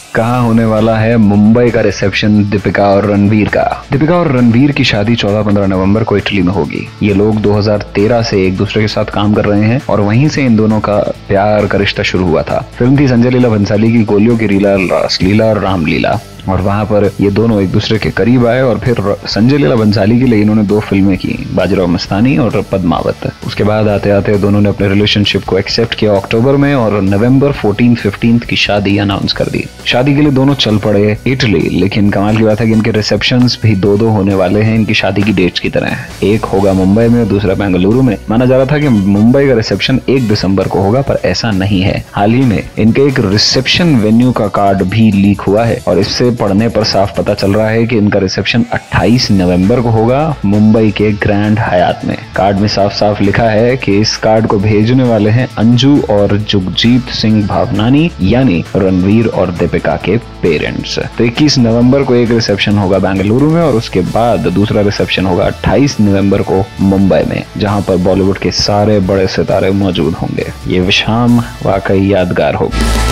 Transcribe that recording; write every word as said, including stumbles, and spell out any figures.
कहाँ होने वाला है मुंबई का रिसेप्शन दीपिका और रणवीर का। दीपिका और रणवीर की शादी चौदह पंद्रह नवंबर को इटली में होगी। ये लोग दो हज़ार तेरह से एक दूसरे के साथ काम कर रहे हैं और वहीं से इन दोनों का प्यार का रिश्ता शुरू हुआ था। फिल्म थी संजय लीला भंसाली की गोलियों की लीला, रासलीला और रामलीला, और वहां पर ये दोनों एक दूसरे के करीब आए और फिर संजय लीला भंसाली के लिए इन्होंने दो फिल्में की, बाजीराव मस्तानी और पद्मावत। उसके बाद आते आते दोनों ने अपने रिलेशनशिप को एक्सेप्ट किया अक्टूबर में और नवंबर चौदह पंद्रह की शादी अनाउंस कर दी। शादी के लिए दोनों चल पड़े इटली, लेकिन कमाल की बात है कि इनके रिसेप्शंस भी दो दो होने वाले हैं इनकी शादी की डेट्स की तरह। एक होगा मुंबई में, दूसरा बेंगलुरु में। माना जा रहा था कि मुंबई का रिसेप्शन एक दिसंबर को होगा, पर ऐसा नहीं है। हाल ही में इनके एक रिसेप्शन वेन्यू का कार्ड भी लीक हुआ है और इससे पढ़ने पर साफ पता चल रहा है कि इनका रिसेप्शन अट्ठाईस नवंबर को होगा मुंबई के ग्रैंड हयात में। कार्ड में साफ साफ लिखा है कि इस कार्ड को भेजने वाले हैं अंजू और जुगजीत सिंह भावनानी, यानी रणवीर और दीपिका के पेरेंट्स। तो इक्कीस नवंबर को एक रिसेप्शन होगा बेंगलुरु में और उसके बाद दूसरा रिसेप्शन होगा अट्ठाईस नवंबर को मुंबई में, जहां पर बॉलीवुड के सारे बड़े सितारे मौजूद होंगे। ये शाम वाकई यादगार होगी।